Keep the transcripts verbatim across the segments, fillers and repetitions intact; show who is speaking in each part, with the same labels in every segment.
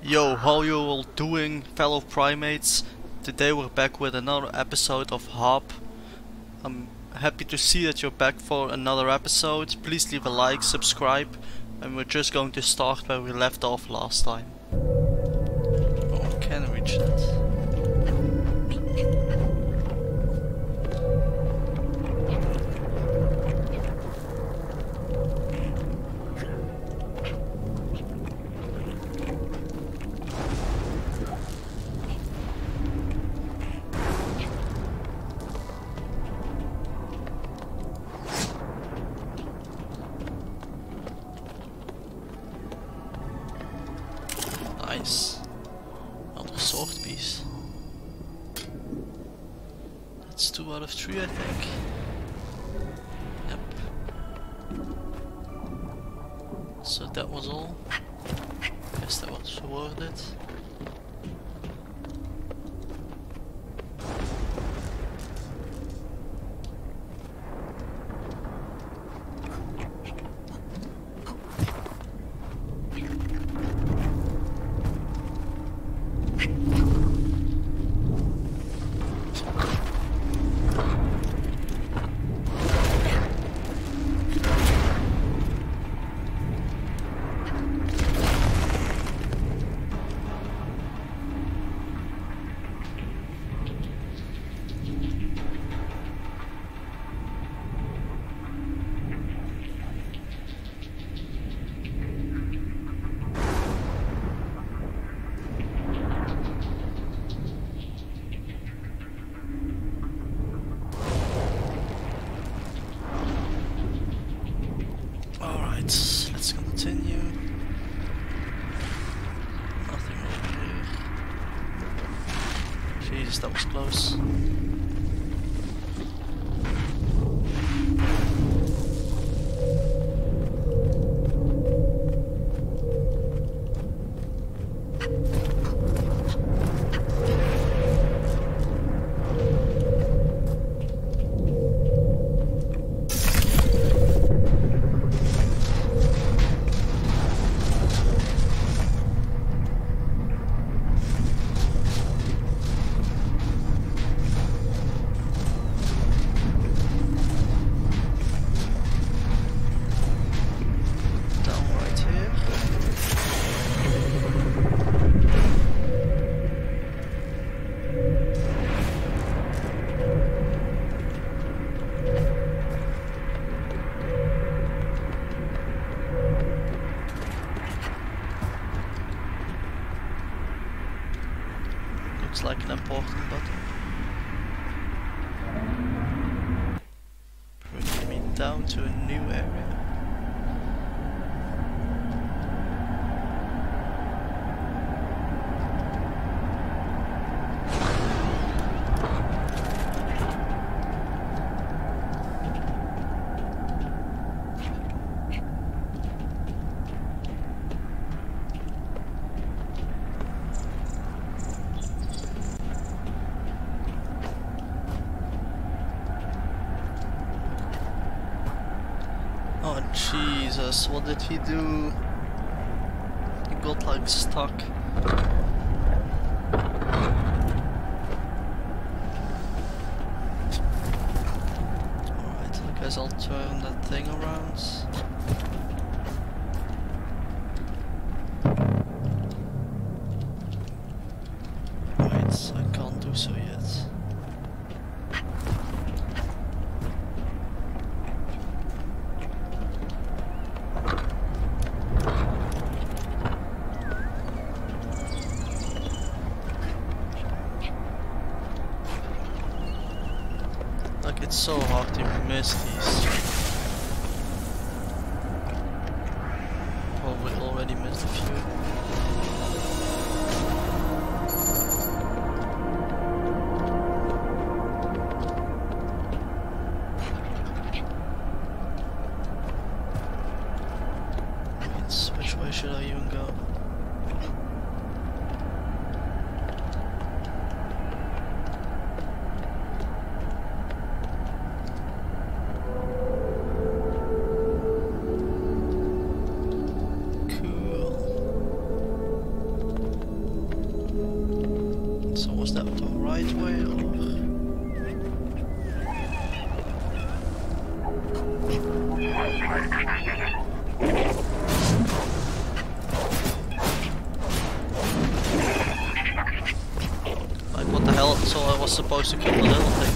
Speaker 1: Yo, how you all doing, fellow primates? Today we're back with another episode of Hop. I'm happy to see that you're back for another episode. Please leave a like, subscribe, and we're just going to start where we left off last time. Oh, I can't reach that. Nice. Another sword piece. That's two out of three, I think. Yep. So that was all. Guess that was worth it. Let's continue. Nothing over here. Jesus, that was close. Looks like an important button. Bringing me down to a new area. Oh Jesus, what did he do? He got like stuck. Alright, I guess I'll turn that thing around. Wait, I can't do so yet. Like, it's so hard to miss these. Probably already missed a few. Wait, which way should I even go? Cool. right way or... Like what the hell, so I was supposed to kill the little thing.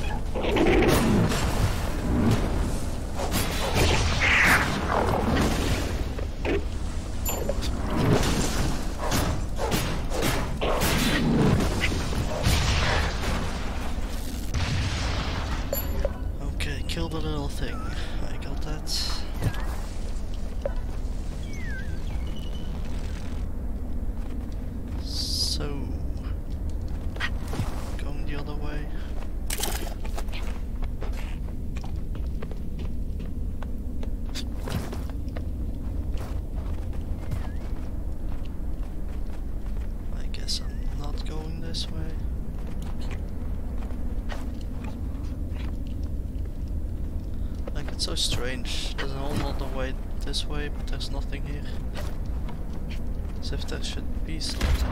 Speaker 1: Okay, kill the little thing. I got that. So... going the other way. I guess I'm not going this way. Like, it's so strange. There's a whole other way this way, but there's nothing here. As if there should be something.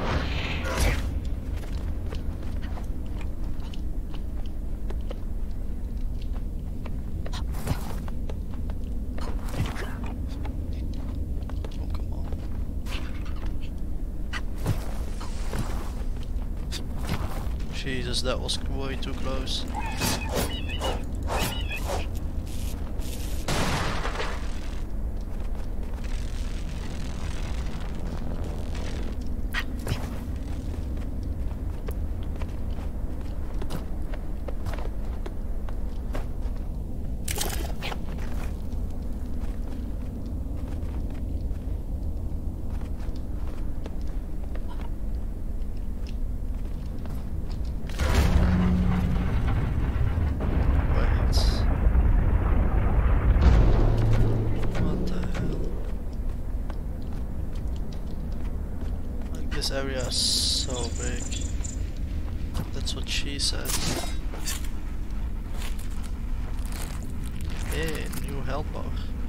Speaker 1: Jesus, that was way too close. This area is so big. That's what she said. Hey, new helper.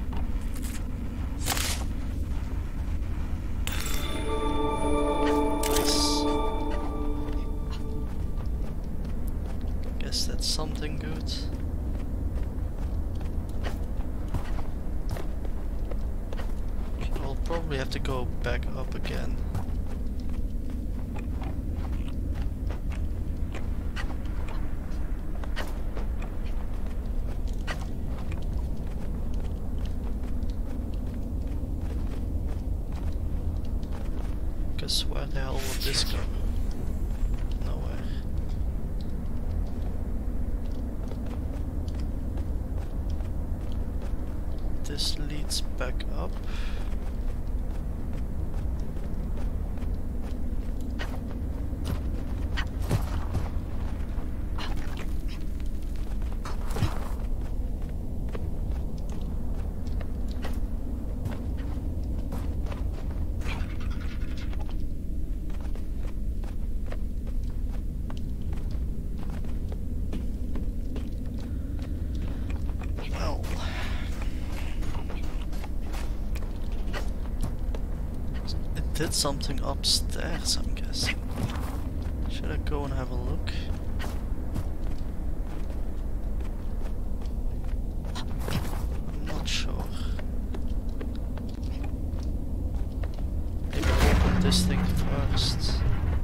Speaker 1: Nice. Guess that's something good. I'll probably have to go back up again. Where the hell would this go? Nowhere. This leads back up. Did something upstairs, I'm guessing. Should I go and have a look? I'm not sure. Maybe open this thing first.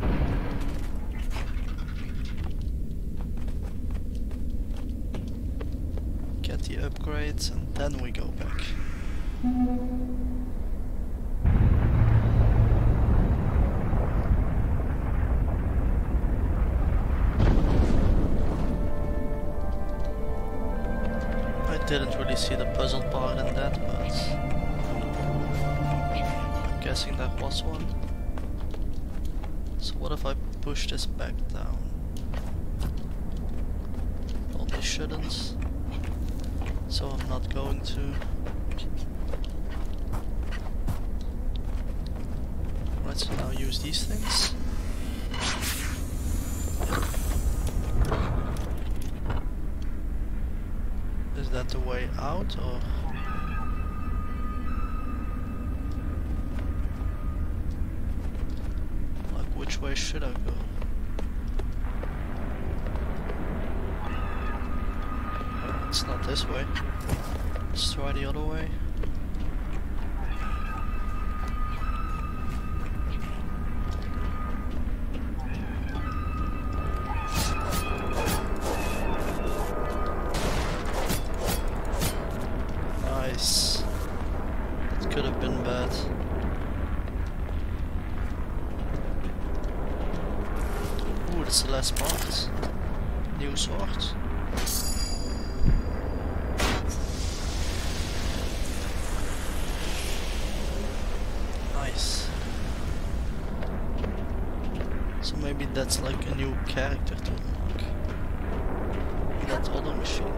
Speaker 1: Get the upgrades and then we go back. Didn't really see the puzzle part in that, but I'm guessing that was one. So what if I push this back down? Probably shouldn't. So I'm not going to. Right, so now use these things. Is that the way out, or? Like, which way should I go? It's not this way. Let's try the other way. Nice. That could have been bad. Ooh, that's the last part. New sword. Nice. So maybe that's like a new character to unlock. That other machine.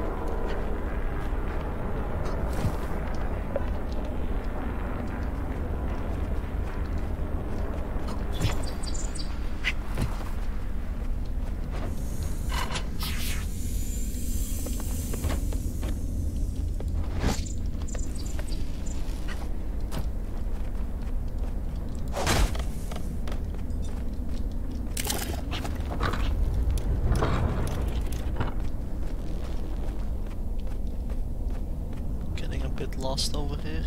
Speaker 1: Lost over here.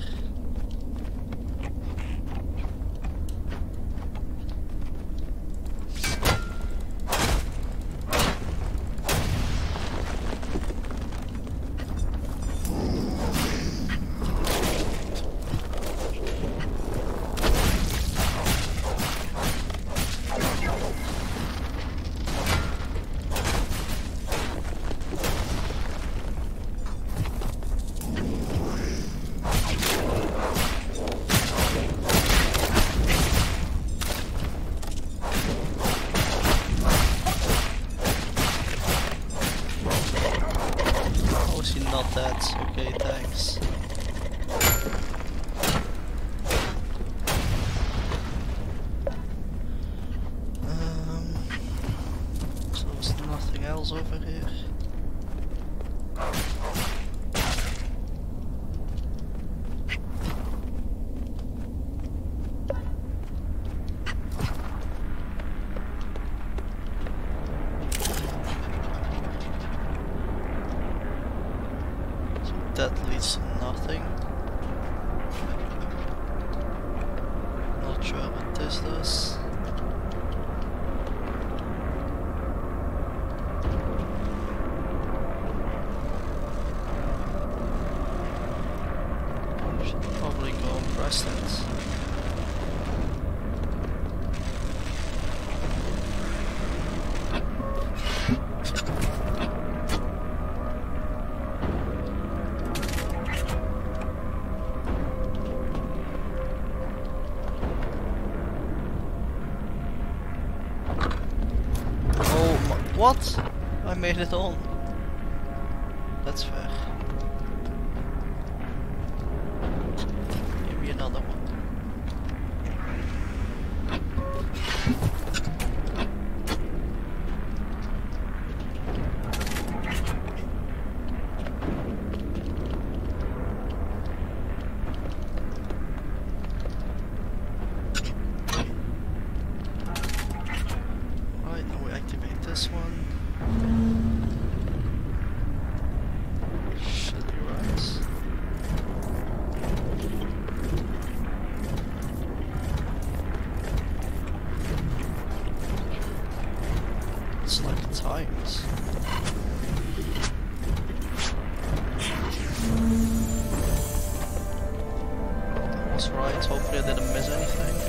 Speaker 1: Not that. Okay, thanks. Um, so there's nothing else over here. That leads to nothing. Not sure what this does. Should probably go and press that. What? I made it on. That's fair. Maybe another one. Right, now we activate this one. Should be right. It's like times. That was right, hopefully I didn't miss anything.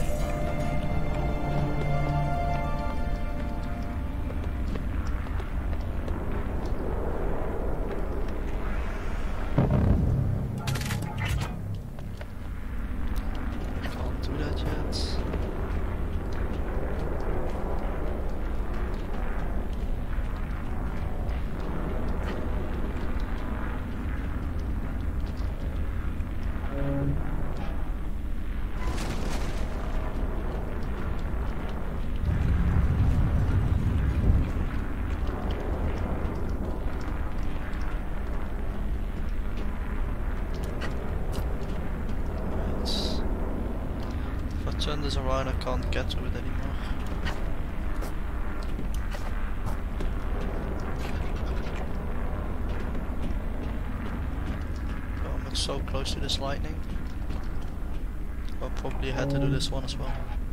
Speaker 1: Turn this around, I can't get to it anymore. so close to this lightning. I'll probably had to do this one as well.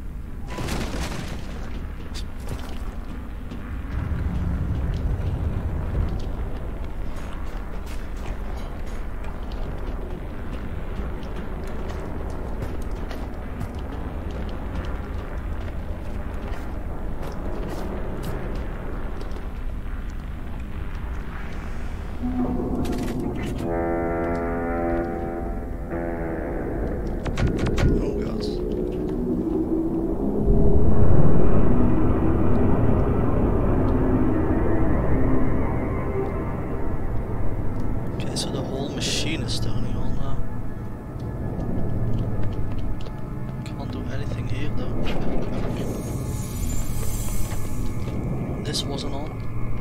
Speaker 1: This wasn't on.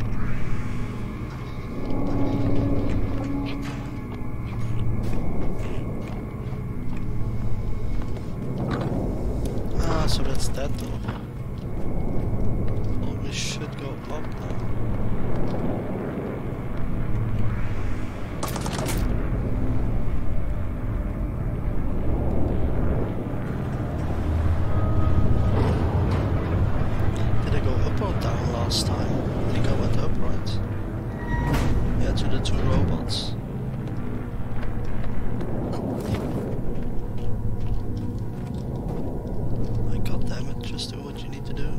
Speaker 1: Ah, so that's that door. Well, we should go up now. Last time. I think I went up, right? Yeah, to the two robots. Like, god damn it, just do what you need to do.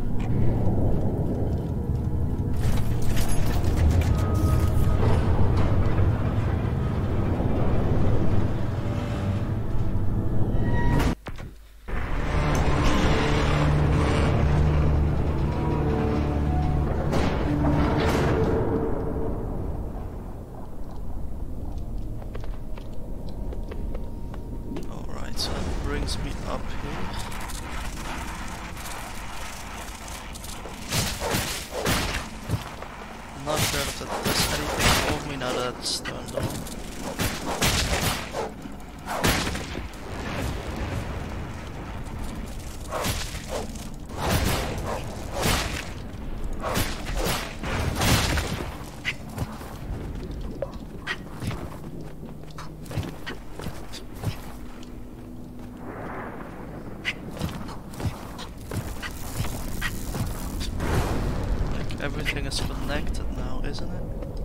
Speaker 1: Brings me up here. I'm not sure if that does anything for me now that it's turned on. Everything is connected now, isn't it?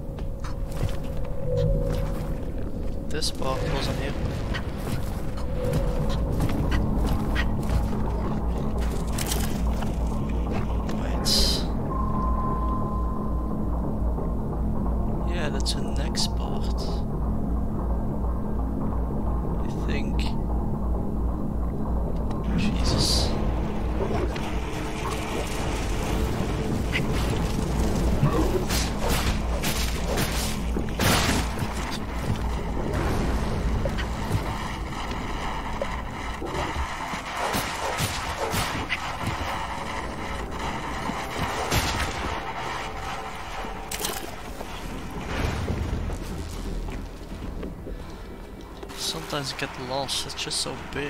Speaker 1: This part wasn't here before. Wait. Yeah, that's the next part. I think. Jesus. Sometimes I get lost, it's just so big.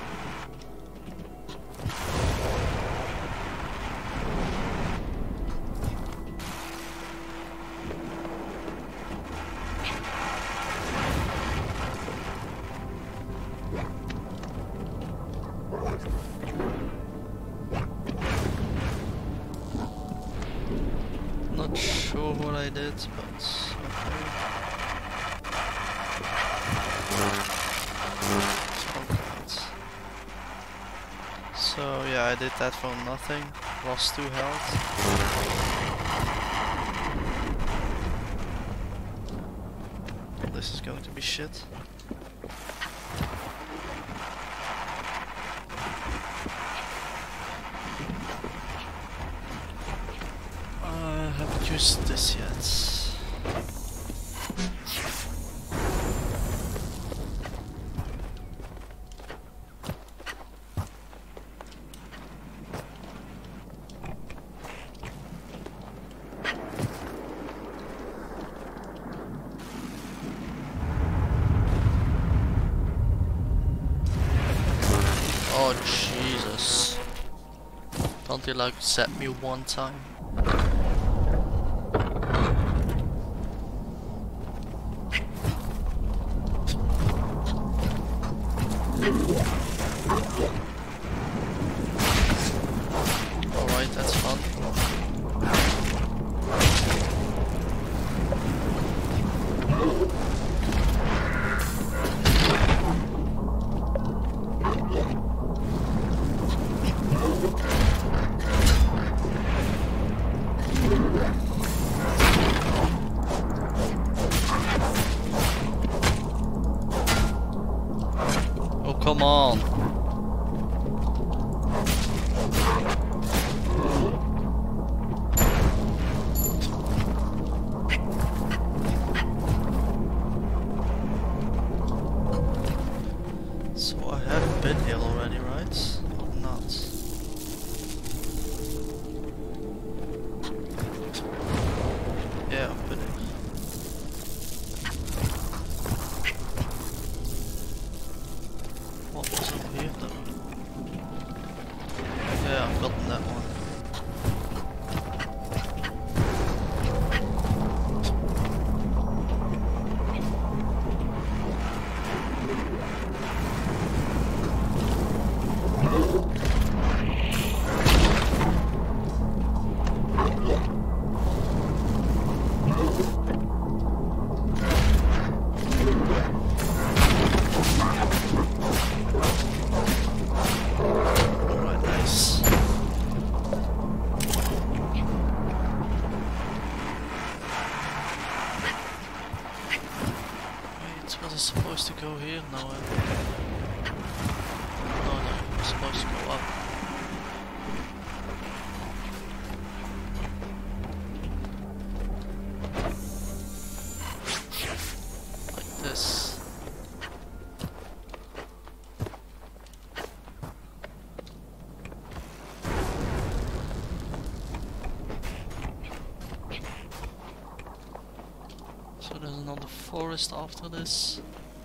Speaker 1: Not sure what I did, but okay. So yeah, I did that for nothing, lost two health. This is going to be shit. I haven't used this yet. Oh Jesus. Don't you like set me one time? on. So I have been here already, right? Or not? Yeah, I've been here. What was over here though? Yeah, I've gotten that one. Was I supposed to go here? No, I... no, no, I'm supposed to go up. Like this. So there's another forest after this.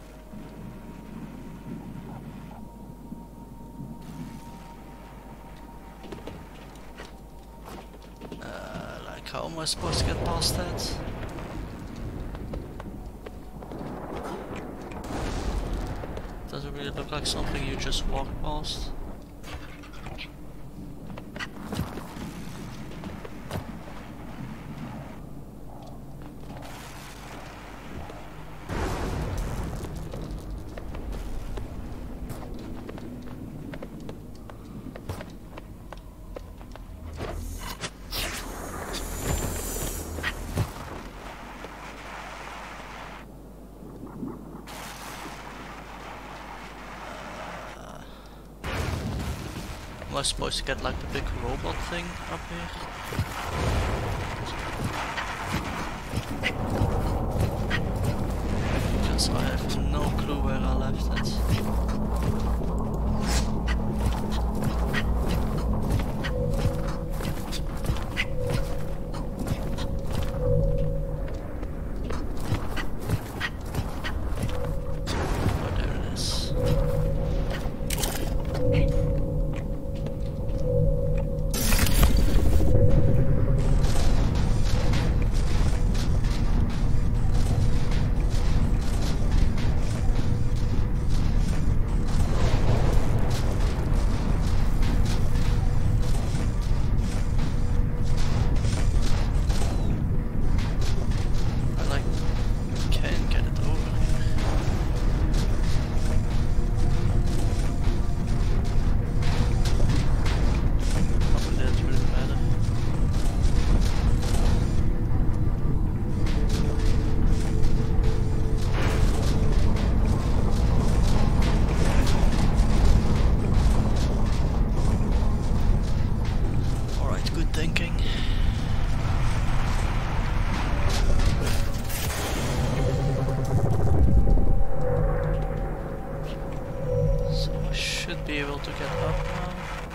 Speaker 1: Uh, like how am I supposed to get past that? Doesn't really look like something you just walk past. Am I supposed to get like the big robot thing up here? Because I have no clue where I left it. Oh, there it is. Thinking. So I should be able to get up now.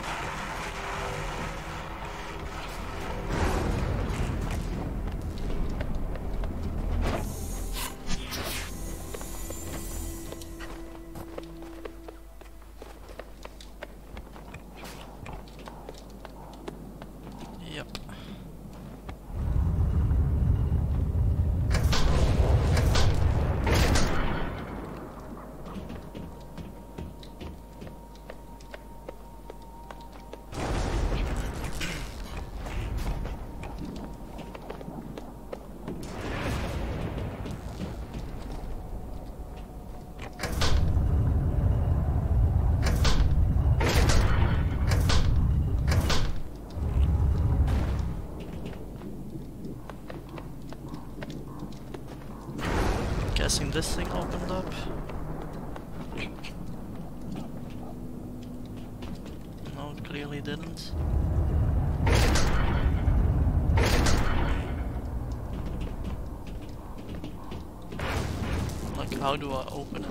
Speaker 1: Yep. Guessing this thing opened up. clearly didn't. Like, how do I open it?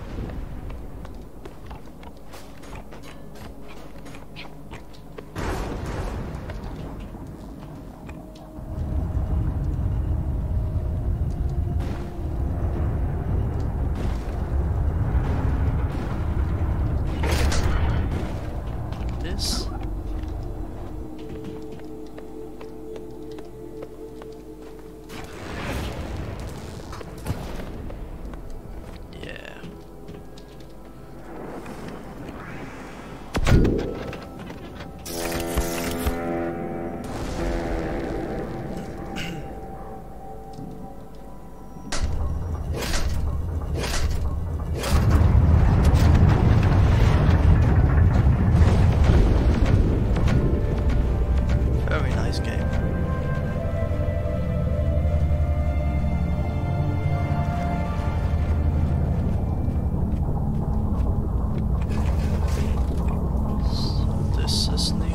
Speaker 1: This? Yeah. Very nice game. So this is new.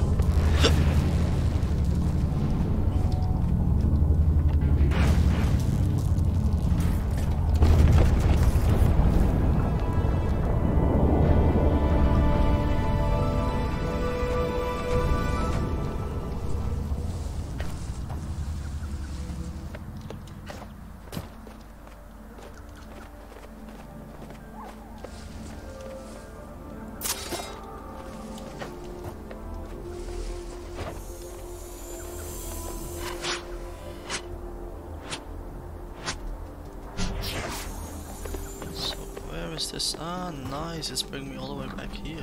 Speaker 1: Is this? Ah, nice, it's bringing me all the way back here.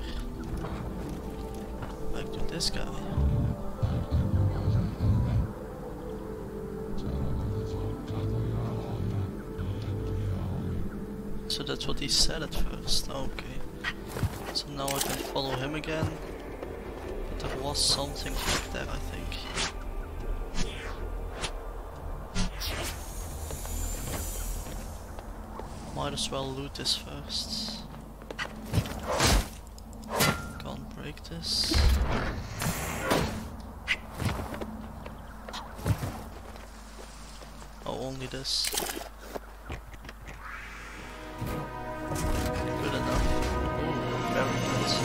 Speaker 1: Back to this guy. So that's what he said at first, okay. So now I can follow him again. But there was something back there, I think. Might as well loot this first. Can't break this. Oh, only this. Good enough. Ooh, very nice.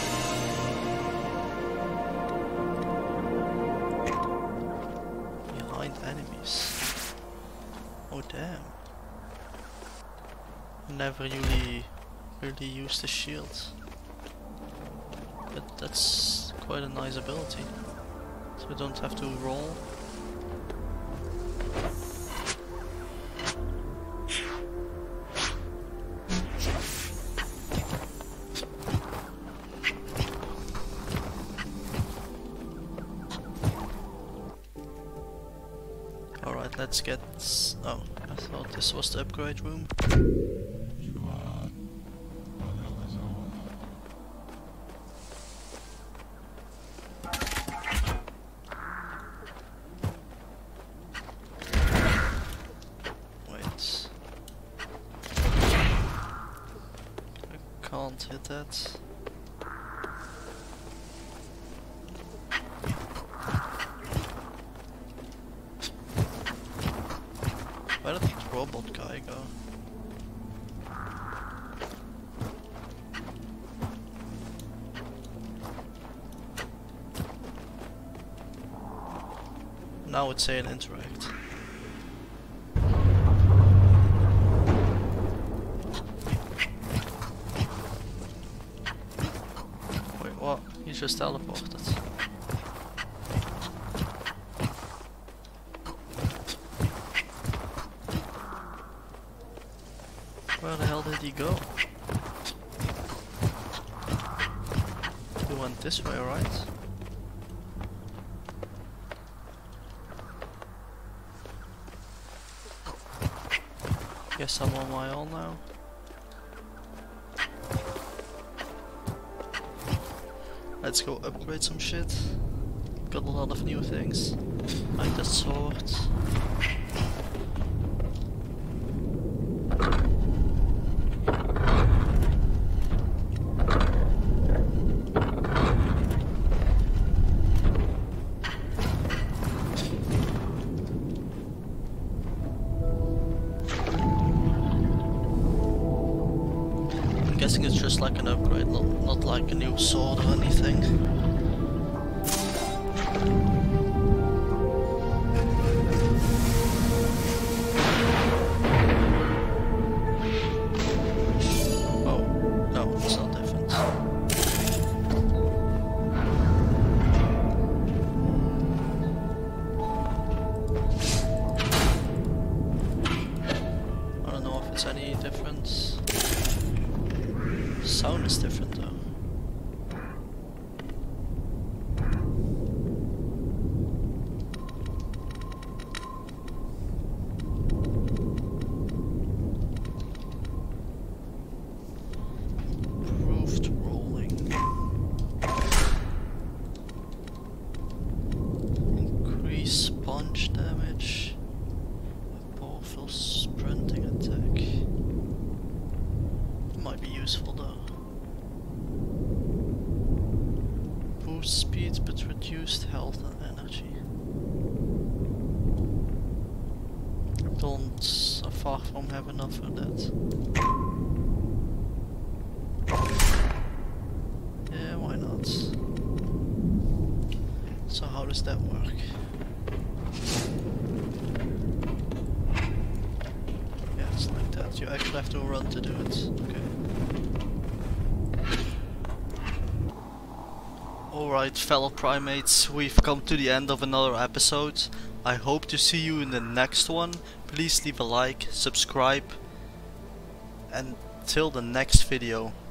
Speaker 1: Behind enemies. Oh damn. Never really, really use the shield, but that's quite a nice ability, so I don't have to roll. Alright, let's get... oh, I thought this was the upgrade room. Can't hit that. Where did that robot guy go? Now it's saying interact. What? He just teleported. Where the hell did he go? He went this way, right? Guess I'm on my own now. Let's go upgrade some shit. Got a lot of new things. Like that sword. guessing it's just like an upgrade, not, not like a new sword or anything. Any difference? Sound is different though. Improved rolling. Increase punch damage. A powerful sprinting attack. Might be useful though. Boost speed but reduced health and energy. I don't so far from have enough of that. Yeah, why not? So how does that work? Yeah, it's like that. You actually have to run to do it. Okay. Alright, fellow primates, we've come to the end of another episode. I hope to see you in the next one. Please leave a like, subscribe, and till the next video.